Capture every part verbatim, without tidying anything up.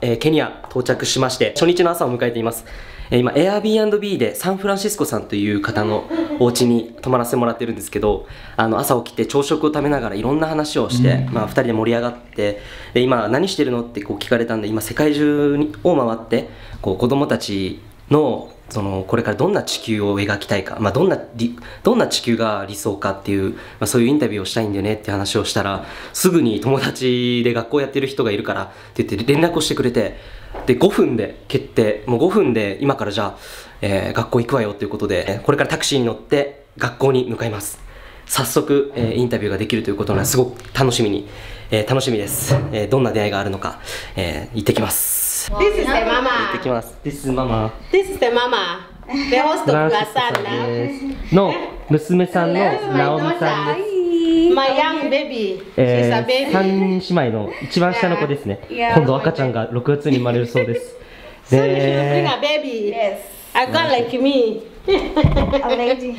えー、ケニア到着しまして、初日の朝を迎えています。えー、今、Airbnb でサンフランシスコさんという方のお家に泊まらせてもらってるんですけど、あの朝起きて朝食を食べながらいろんな話をして、まあ、ふたりで盛り上がって、で今何してるのってこう聞かれたんで、今世界中を回ってこう子供たちのそのこれからどんな地球を描きたいか、まあ、どんなどんな地球が理想かっていう、まあ、そういうインタビューをしたいんだよねって話をしたら、すぐに友達で学校やってる人がいるからって言って連絡をしてくれて、でごふんで決定、もうごふんで今からじゃあ、えー、学校行くわよということで、これからタクシーに乗って学校に向かいます。早速、えー、インタビューができるということなのですごく楽しみに、えー、楽しみです、えー、どんな出会いがあるのか、えー、行ってきます。 This is the mama. 行ってきます。 This is mama. This is the mama. The host of your son の娘さんのナオミさんです。 My young baby. She's え a ー、 baby. 三姉妹の一番下の子ですね。今度赤ちゃんがろくがつに生まれるそうです。 Soon you bring a baby. Yes. A girl like me. A lady.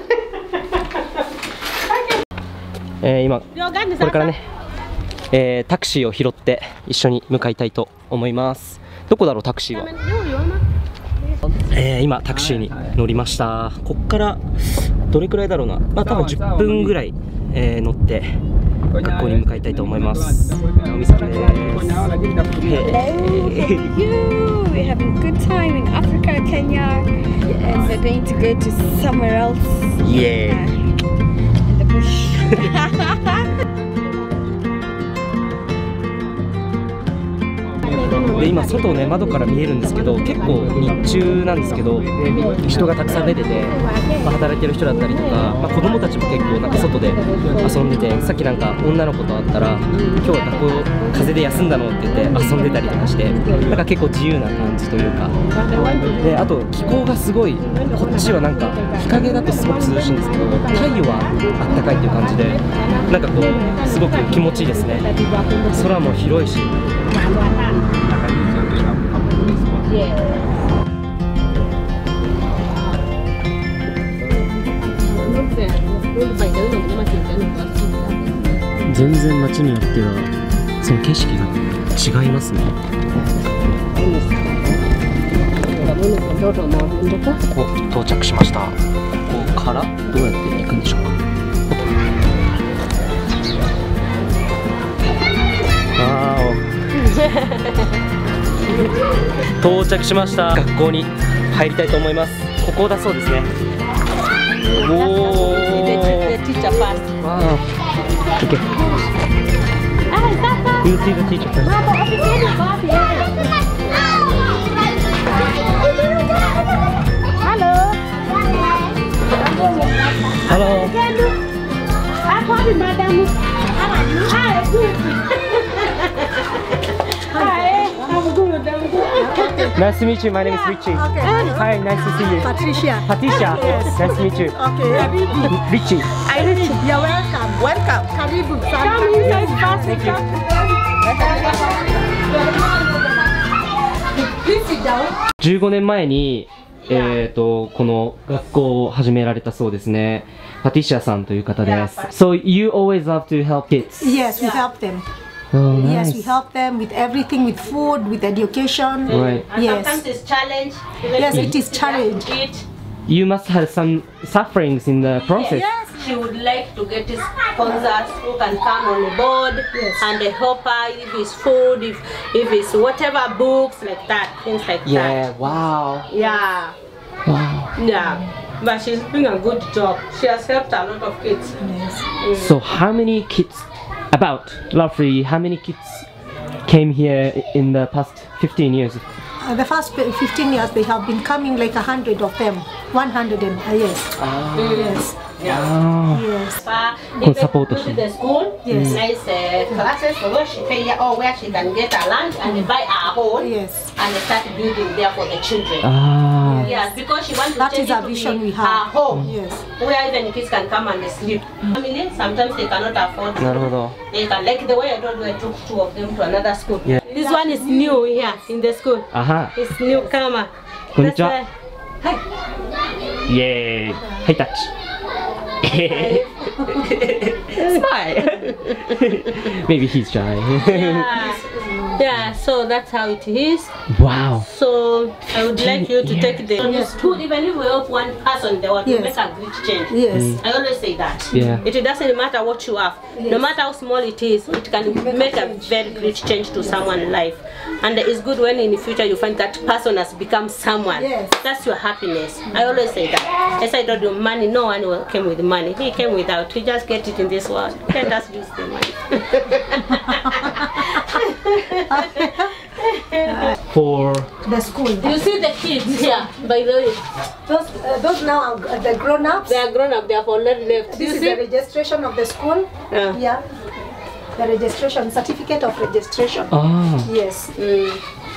えー、今これからね、えー、タクシーを拾って一緒に向かいたいと思います。どこだろうタクシーは。えー、今タクシーに乗りました。こっからどれくらいだろうな、まあ多分じゅっぷんぐらい、えー、乗って学校に向かいたいと思います。ナオミさんです。 Hello, we're having a good time in Africa, Kenya, and we're going to go to somewhere else. Yeah. In the bush. で今外ね窓から見えるんですけど、結構日中なんですけど人がたくさん出てて、まあ、働いてる人だったりとか、まあ、子供たちも結構なんか外で遊んでて、さっきなんか女の子と会ったら今日は学校風邪で休んだのって言って遊んでたりとかして、なんか結構自由な感じというかで、あと気候がすごいこっちはなんか日陰だとすごく涼しいんですけど、太陽はあったかいっていう感じで、なんかこうすごく気持ちいいですね。空も広いし。全然街によってはその景色が違いますね。ここ到着しました。ここからどうやって行くんでしょうか。わー到着しました。学校に入りたいと思います。ここだそうですね。おお。わー。Okay. We'll see the teacher first. Hello. Hello. I call you madam. Hi. Hi. I'm good. I'm good. Nice to meet you. My name is Richie. Okay. Hi, nice to see you. Patricia. Patricia. Yes. Nice to meet you. Okay. Richie. Irene, you're welcome. Welcome. Karibu. Come inside fast. Please sit down. じゅうごねんまえに、えーと、この学校を始められたそうですね。パティシアさんという方です。So you always love to help kids? Yes, we help them. Oh, Yes, we nice. help them with everything, with food, with education. Right. And Yes. sometimes it's challenge. Yes, it is challenge. It. You must have some sufferings in the process. Yes. She would like to get his sponsors who can come on board Yes. and they help her if it's food, if if it's whatever books like that, things like Yeah, that. wow. Yeah, Wow. yeah. But she's doing a good job. She has helped a lot of kids. Yes. So how many kids, about roughly how many kids came here in the past fifteen years? Uh, the first fifteen years, they have been coming like a hundred of them. One hundred and uh, yes. Yes. Ah. Yes. Uh, Con if support they go to the school, Yes. nice uh, classes for where she pay or where she can get a lunch and buy her own Yes. and start building there for the children. Ah. Yes, because she wants to That change is it a to vision be we her have. home. Yes. Where even kids can come and sleep. Family, sometimes they cannot afford. なるほど。 They can, like the way I told you, I took two of them to another school. Yeah. This one is new here in the school. あは。 It's newcomer. こんにちは。 That's why- Hi. イエーイ。ハイタッチ。Smile. Maybe he's shy. Yeah. Yeah, so that's how it is. Wow. So I would like you to years. take the yes. good, even if we help one person, they want to Yes. make a great change. Yes. I always say that. Yeah. It doesn't matter what you have, no matter how small it is, it can make a very great change to someone's life. And it's good when in the future you find that person has become someone. Yes. That's your happiness. I always say that. As I told you, money, no one will came with money. He came without. We just get it in this world. Let us use the money. For The school. You see the kids here, by the way. Those, uh, those now are uh, the grown-ups. They are grown up, they have already left. This You is see? the registration of the school. Yeah. Yeah. The registration, certificate of registration. ah. Yes. Mm.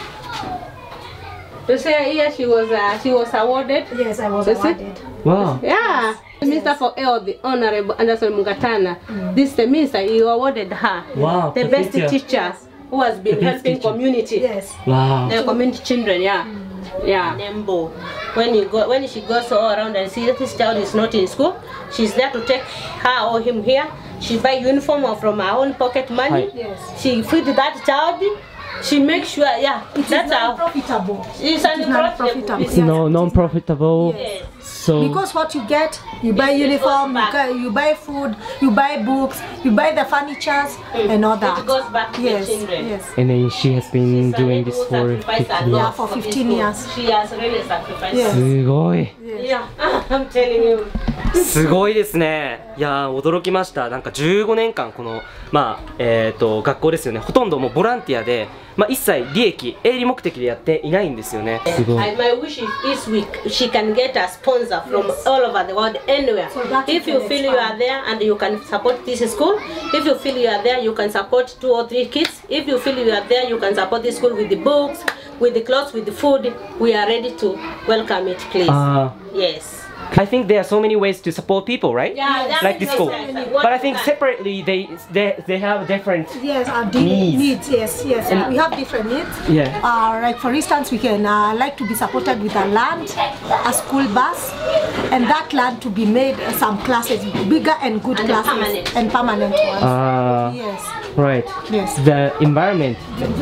You say here she was uh, she was awarded. Yes, I was You see? awarded. Wow. Yeah. The Minister for Health, the Honorable Anderson Mungatana. Mm. This is the minister, he awarded her. Wow, The the best teacher. teacher who has been The best helping teacher. community. Yes. Wow. The community children, yeah. Yeah. Nembo. When you go when she goes all around and see that this child is not in school, she's there to take her or him here. She buy uniform from her own pocket money. Hi. Yes. She feed that child. She makes sure, yeah, It is that's how. non-profitable. It's It is non-profitable. It's no non-profitable. Yes. So Because what you get, you buy It- it uniform, goes you, back. ca- you buy food, you buy books, you buy the furnitures and all that. It goes back to Yes, the children. yes. and then she has been She's doing a this lady who for sacrificed a fifteen lot years. Yeah, for this fifteen school. years. She has really sacrificed. Yes. すごい。 Yeah, I'm telling you. すごいですね。いやー驚きました。なんかじゅうごねんかんこのまあえっ、と学校ですよね。ほとんどもうボランティアで、まあ一切利益営利目的でやっていないんですよね。すごい。 And my wish is this week she can get a sponsor from all over the world, anywhere. So that If you you can feel you are there and you can support this school, if you feel you are there, you can support two or three kids. If you feel you are there, you can support this school with the books, with the clothes, with the food. We are ready to welcome it, please. Ah. Yes. I think there are so many ways to support people, right? Yeah, that's Like this school. exactly. But I think separately they they they have different. Yes, our di- Needs. needs. Yes, yes. we have different needs. Yeah. Uh, like for instance, we can uh, like to be supported with a land, a school bus, and that land to be made uh, some classes, bigger and good And classes, permanent. and permanent ones. Ah. Yes. Right. Yes. The environment.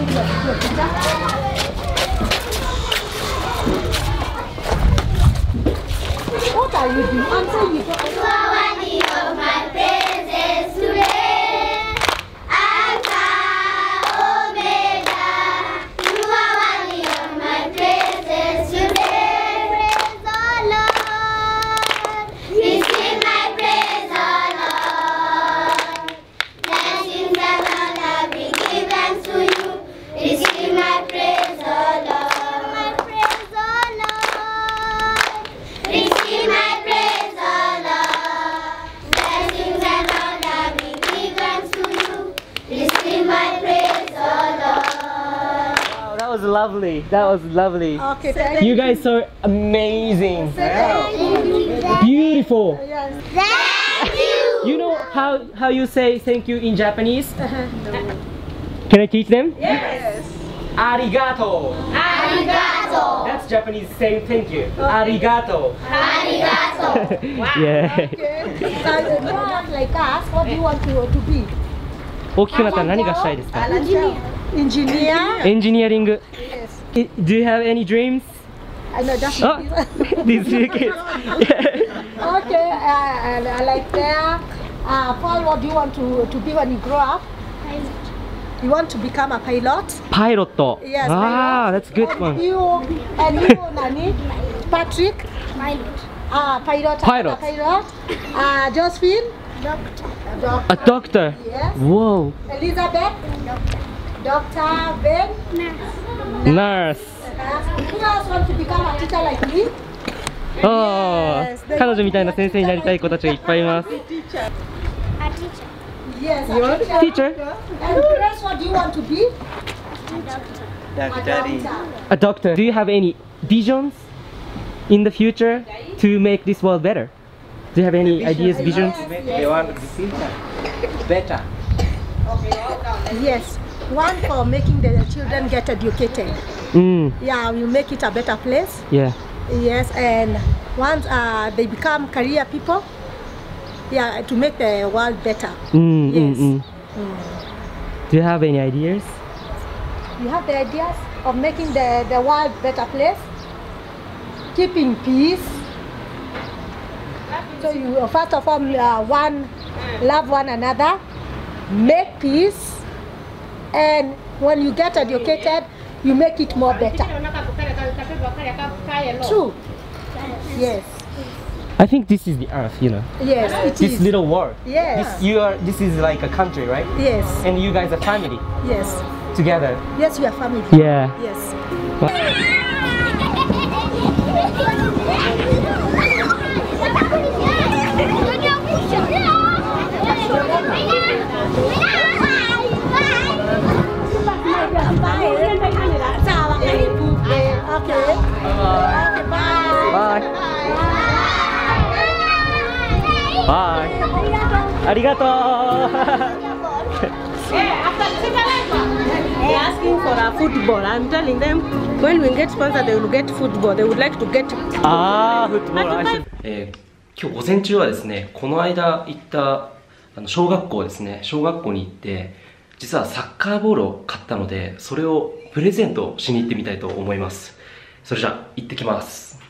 What are you doing? Answer you. You are worthy of my praises today. Alpha, Omega. You are worthy of my praises today. Praise the Lord. Receive my praise, O Lord. Blessings and honor be given to you. Receive my praise, O Lord. My praise, O Lord. Receive my praise, O Lord. Blessings and honor be given to you. Receive my praise, O Lord. Wow, that was lovely. That was lovely. Okay, thank You guys are amazing. Beautiful. Thank you. You know how how you say thank you in Japanese? Can I teach them? Yes. Arigato. Arigato. That's Japanese saying thank you. Arigato. Arigato. Yeah. you. Not like us. What do you want to, to be? 大きくなったら何がしたいですか Engineer. エンジニアリング。 Yes. I- Do you have any dreams? I know just. Oh, these two kids. Okay, uh, and I like that. Uh, Paul, what do you want to, to be when you grow up? You want to become a pilot? パイロット。 Yes, Ah, pilot. that's a good and one. You, and you, Nani? Patrick? Pilot. Uh, pilot. Pilot. Pilot. Uh, Josephine? Doctor. Doctor. A doctor. Yes. Whoa. Elizabeth? Doctor. Ben? Nurse. Uh, who else want to become a teacher like me? Oh, 彼女みたいな先生になりたい子たちがいっぱいいます。 A teacher. Yes, a Teacher? And Grace, what do you want to be? A doctor. A doctor. A doctor. Do you have any visions in the future to make this world better? Do you have any ideas, visions? They want the future better. Yes. One for making the children get educated. Mm, Yeah, we'll make it a better place. yeah. Yes, and once uh, they become career people, yeah, to make the world better. Mm, mm, Yes. mm. Do you have any ideas? You have the ideas of making the, the world better place, keeping peace. So you first of all uh, one love one another, make peace, and when you get educated, you make it more better. True. Yes. I think this is the earth, you know. Yes, it This is. little world. Yes. This, you are, this is like a country, right? Yes. And you guys are family Yes. together. Yes, we are family. Yeah. Yes. Okay. Bye. Bye. ありがとう。 They're asking for a football. I'm telling them when we get sponsored, they will get football. They would like to get. ああ、フットボール。えー、今日午前中はですね、この間行ったあの小学校ですね、小学校に行って、実はサッカーボールを買ったので、それをプレゼントしに行ってみたいと思います。それじゃあ行ってきます。